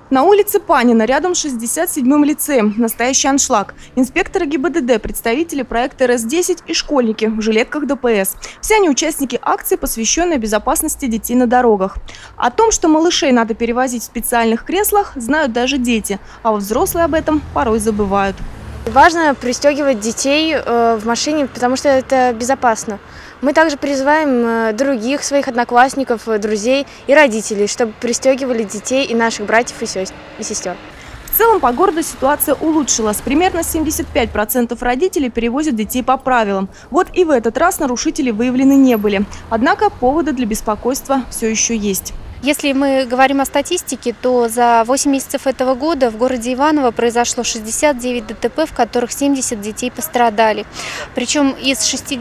На улице Панина, рядом с 67-м лицеем. Настоящий аншлаг. Инспекторы ГИБДД, представители проекта РС-10 и школьники в жилетках ДПС. Все они участники акции, посвященной безопасности детей на дорогах. О том, что малышей надо перевозить в специальных креслах, знают даже дети. А вот взрослые об этом порой забывают. Важно пристегивать детей в машине, потому что это безопасно. Мы также призываем других своих одноклассников, друзей и родителей, чтобы пристегивали детей и наших братьев и сестер. В целом по городу ситуация улучшилась. Примерно 75% родителей перевозят детей по правилам. Вот и в этот раз нарушители выявлены не были. Однако поводы для беспокойства все еще есть. Если мы говорим о статистике, то за 8 месяцев этого года в городе Иваново произошло 69 ДТП, в которых 70 детей пострадали. Причем из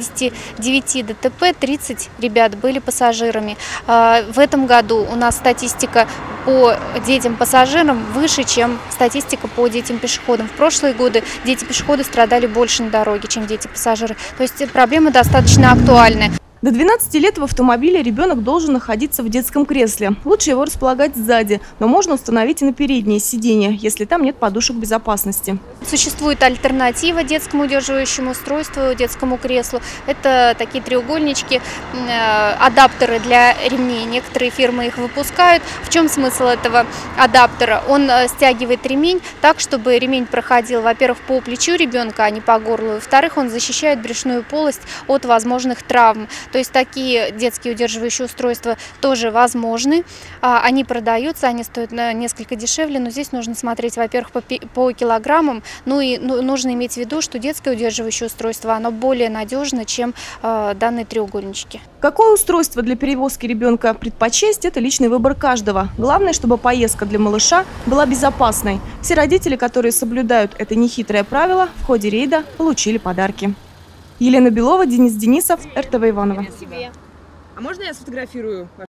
69 ДТП 30 ребят были пассажирами. В этом году у нас статистика по детям-пассажирам выше, чем статистика по детям-пешеходам. В прошлые годы дети-пешеходы страдали больше на дороге, чем дети-пассажиры. То есть проблема достаточно актуальная. До 12 лет в автомобиле ребенок должен находиться в детском кресле. Лучше его располагать сзади, но можно установить и на переднее сиденье, если там нет подушек безопасности. Существует альтернатива детскому удерживающему устройству, детскому креслу. Это такие треугольнички, адаптеры для ремней. Некоторые фирмы их выпускают. В чем смысл этого адаптера? Он стягивает ремень так, чтобы ремень проходил, во-первых, по плечу ребенка, а не по горлу. Во-вторых, он защищает брюшную полость от возможных травм. То есть такие детские удерживающие устройства тоже возможны. Они продаются, они стоят несколько дешевле, но здесь нужно смотреть, во-первых, по килограммам. Ну и нужно иметь в виду, что детское удерживающее устройство, оно более надежно, чем данные треугольнички. Какое устройство для перевозки ребенка предпочесть – это личный выбор каждого. Главное, чтобы поездка для малыша была безопасной. Все родители, которые соблюдают это нехитрое правило, в ходе рейда получили подарки. Елена Белова, Денис Денисов, РТВ Иваново. А можно я сфотографирую?